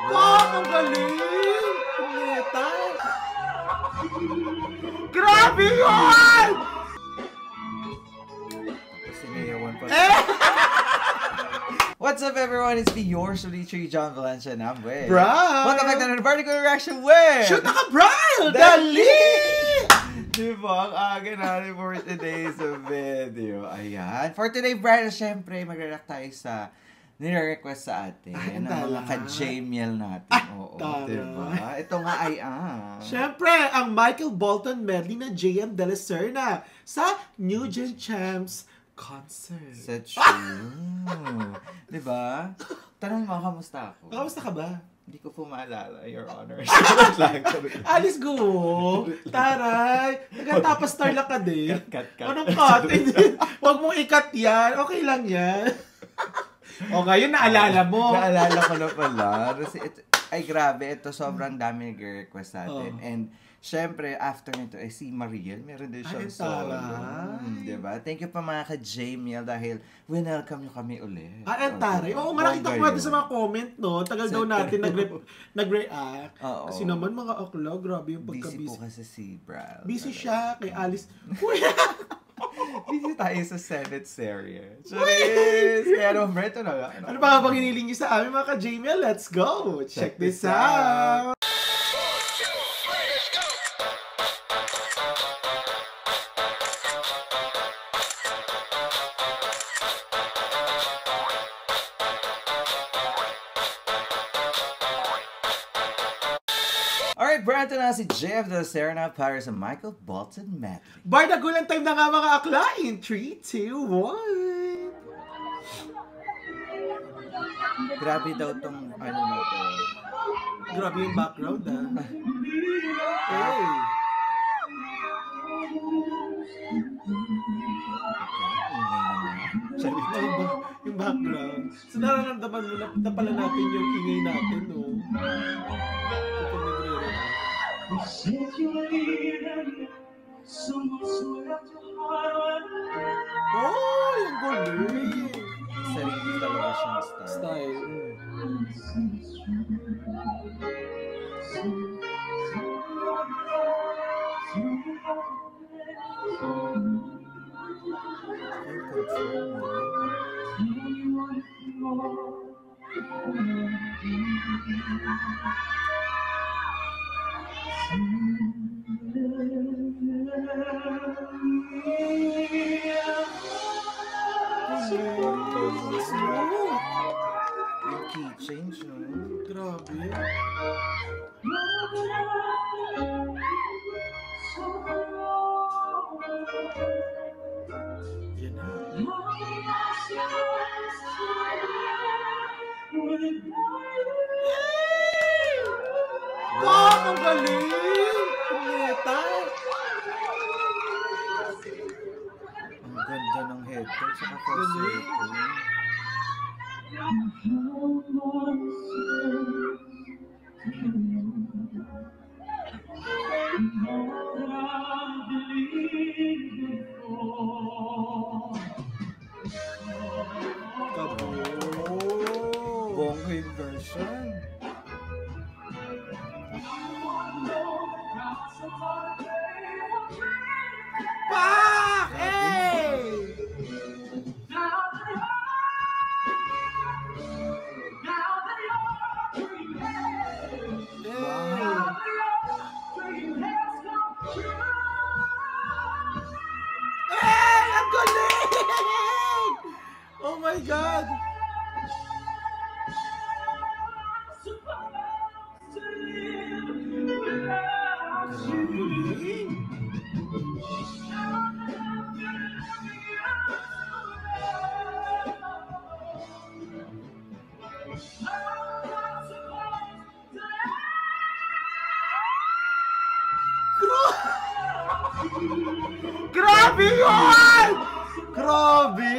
Wow, ang galing! Punyeta! Grabe yun! Sinayawan pa. What's up, everyone? It's me, yours truly, John Valencia, and I'm with Brian! Welcome back to another particle reaction with Shoot na ka, Brian! Dali! Diba? Ang aga natin for today's video. Ayan. For today, Brian, syempre, magre-react tayo sa nire-request sa atin. Ang mga ka-Jamiel natin. Oo, diba? Ito nga ay syempre, ang Michael Bolton medley na JM De La Serna sa New Gen Champs concert. So true. Diba? Tanong mo, kamusta ako? Kamusta ka ba? Hindi ko po maalala, Your Honor. Alice go! Taray! Nagtatapos star lang ka din. Cut. Anong cut? Huwag mong ikat yan. Okay lang yan. O ngayon, naalala mo. Naalala ko na pala. Ay, grabe. Ito, sobrang dami nag-request sa atin. And, syempre, after nito, si Mariel, meron din siyang solo. Diba? Thank you pa mga ka-Jamiel dahil welcome nyo kami ulit. Ang taray. Oo, nga nakita ko natin sa mga comment, no? Tagal daw natin nag-react. Kasi naman mga akla, grabe yung pagka-busy. Busy po kasi si Bral. Busy siya kay Alice. Busy tayo sa Senate series. Charis! Kaya naman, Breto na lang. Ano ba bang hiniling nyo sa amin mga ka-Jamiel? Let's go! Check this out! Alright, Brad, na si JF De La Serna para sa Michael Bolton medley. Bar, nagulang time na nga mga akla in 3, 2, 1. Grabe daw tong ano na to. Grabe yung background Hey! Yung background. So nararamdaman mo na pala natin yung ingay natin, no? Oh, yung galing! Sarili talaga siyang Style. Yung key change, no? Grabe. Yan na. Wow, ang galing! Punyeta! Ang ganda ng headphone sa falsetto. Bongga yung version. Pak! Hey! Hey! Ang galing! Oh my God! Grabe yun! Grabe!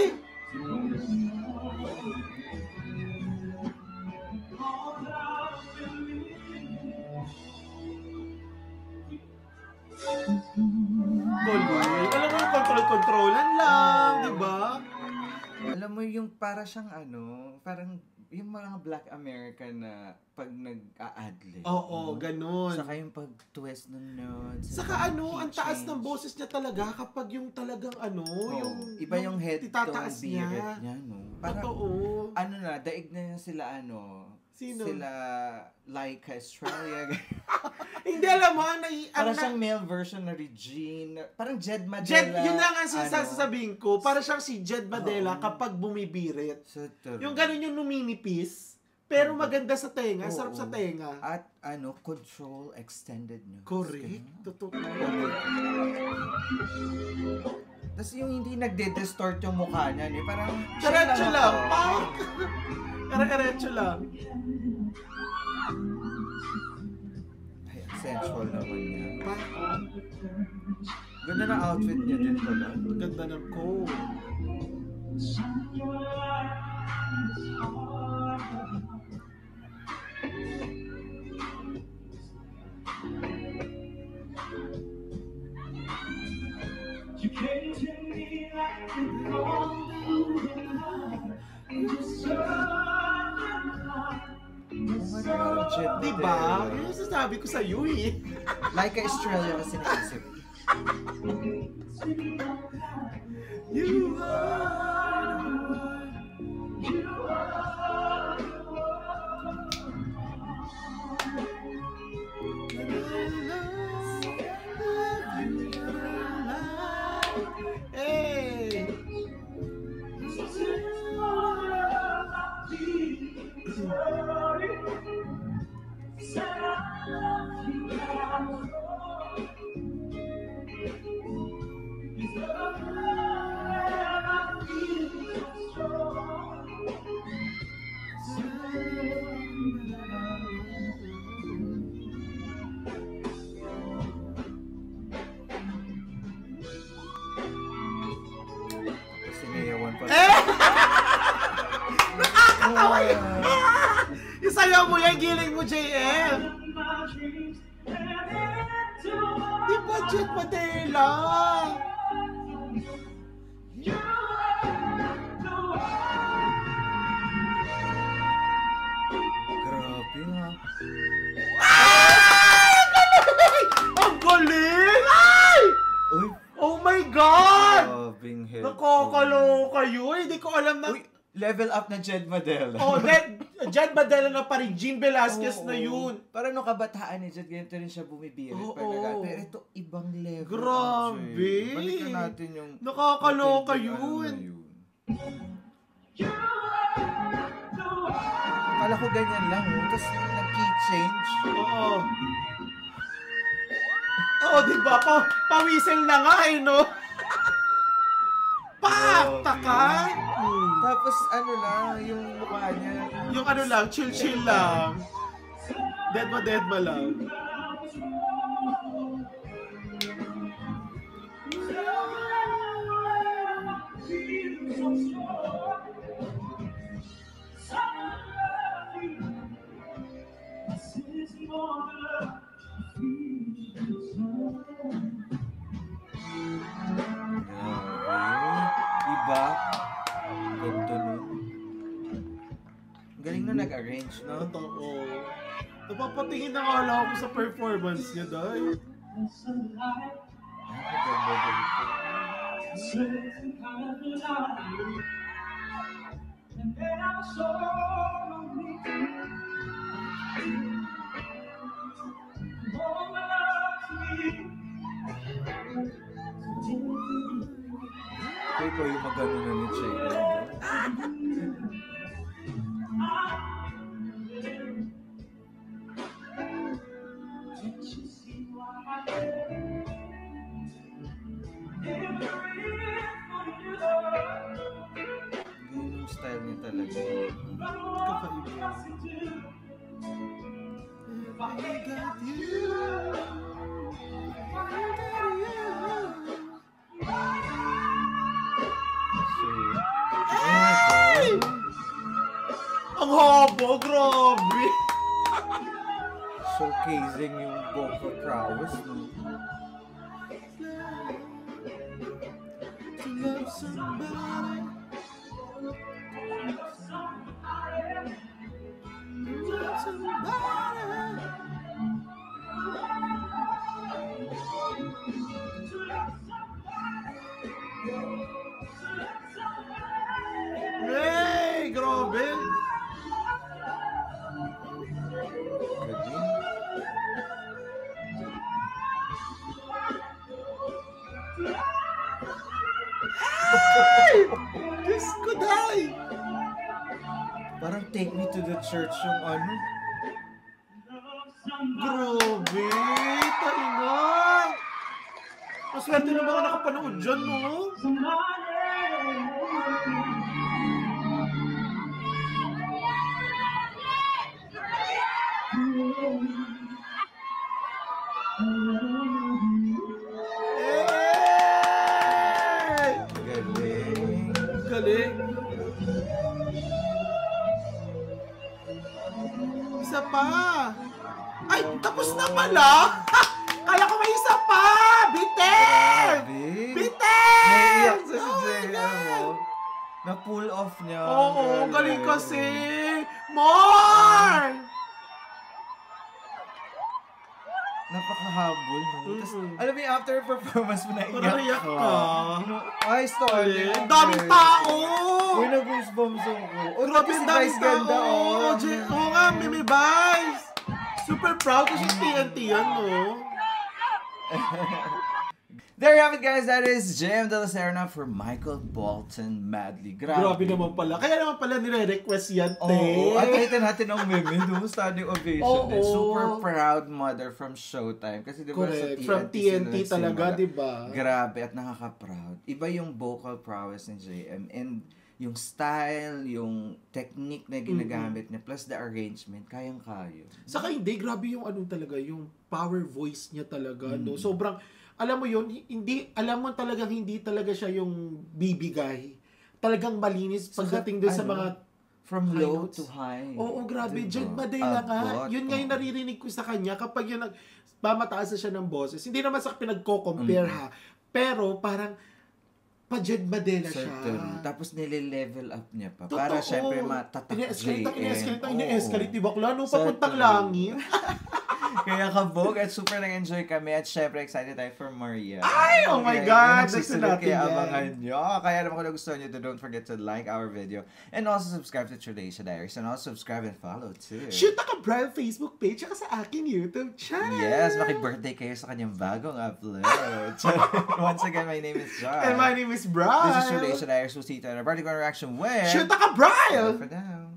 Alam mo yung control-controlan lang, di ba? Alam mo yung para siyang ano, parang yung mga Black American na pag nag-a-adlib. Oo, ganun. Saka yung pag-twist ng notes. Saka ang taas ng boses niya talaga kapag yung talagang yung iba yung head tone niya. no? Parang, totoo. Daig na sila Sino? Sila Laika Estrella. Hindi, alam mo, parang siyang male version na Regine. Parang Jed Madela. Yun lang ang sasabihin ko. Parang siyang si Jed Madela kapag bumibirit. Yung ganun yung numinipis. Pero maganda sa tenga. Sarap sa tenga. At control extended notes. Correct. Totoo. Tapos yung hindi nagde-distort yung mukha niya. Parang diretso lang. Diretso lang. Ay, sensual naman niya. Ganda na outfit niya din pala. Ganda ng coat. You came to me like a diba? Yun yung sasabi ko sa'yo eh. Laika Estrella kasi naisip. You are the one. You are the one. Hey! Sinayawan pa. Nakakatawa yun! Isayaw mo yan, giling mo, JM! Di ba, Jed Madela? Grabe nga. Ang galing! Ay! Uy! Oh my God! Grabing head. Nakakaloka kayo. Hindi ko alam na... Uy! Level up na Jed Madela. Jed Madela na pa rin. Jean Velasquez na yun. Parang nung kabataan ni Jed, ganito rin siya bumibirit. Pero ito, ibang level. Grabe. Balikan natin yung... Nakakaloka yun. Akala ko ganyan lang. Tapos nag-key change. Oo, diba? Pawisel na nga no? Taka! Tapos lang, yung mukha niya. Yung lang, chill lang. Dead ma lang. Iba? Ganito nun. Galing na nag-arrange, no? Totoo. Napapatingin na nga lang ako sa performance niya, dahil. Ay, ganda ganito. Kaya ko yung magano na ni Jay. Yung style niya talaga. Kakaiba. I got you. Ay! Ang haba, grabe! Showcasing yung vocal prowess, no? To love somebody. Take Me to the Church yung ano. Grabe! Tainga! Maswerte na mga nakapanood dyan, no? Hey! Galing. Galing. Isa pa. Ay, tapos na pala. Kala ko may isa pa. Bitin! Bitin! Naiiyak sa si Oh my Jay. God! Na-pull off niya. Oo, galing kasi. More! Napakahabol. No? Tapos, alam mo yung after performance mo, naiyak Naiyak ka. ka. Ay, story. Ang daming tao! Uy, nag-goosebumps ako. O, Grabe, si ang daming Vice tao! ganda, oh. Oo nga, Mimi Vice! Super proud kasi TNT yan, no? There you have it, guys. That is JM De La Serna for Michael Bolton Madly. Grabe naman pala. Kaya naman pala nire-request yan, te. Oo, at nakita natin ang meme, no? Standing ovation. Oo. Super proud mother from Showtime. Kasi diba sa TNT, From TNT sila talaga, nagsimula. diba? Grabe at nakaka-proud. Iba yung vocal prowess ni JM and yung style, yung technique na ginagamit niya, plus the arrangement, kayang-kayo. Saka hindi, grabe yung ano talaga, yung power voice niya talaga, no? Sobrang, alam mo yun, alam mo talagang hindi talaga siya yung bibigay. Talagang malinis pagdating doon sa mga from low notes to high. Oo, grabe. Diba? Jed Madela nga. Abot. Yun nga yung naririnig ko sa kanya kapag yun mamataas na siya ng boses. Hindi naman sa pinagko-compare ha. Pero parang pa-Jed Madela siya. Tapos nile-level up niya pa. Totoo. Para syempre matatak JM. Ini-escalate, di ba? No, papuntang langit. Kaya kabog at super nag-enjoy kami at syempre excited tayo for Maria. Ay, oh my God! Gusto natin kaya abangan nyo. Kaya naman kung nagustuhan nyo to, don't forget to like our video and also subscribe to Tradesha Diaries and also subscribe and follow too. Shoot ka Brian Facebook page at sa aking YouTube channel. Yes, maki-birthday kayo sa kanyang bagong upload. Once again, my name is John. And my name is Brian. This is Tradesha Diaries. We'll see you in a vertical reaction with... Shoot ka Brian! For now.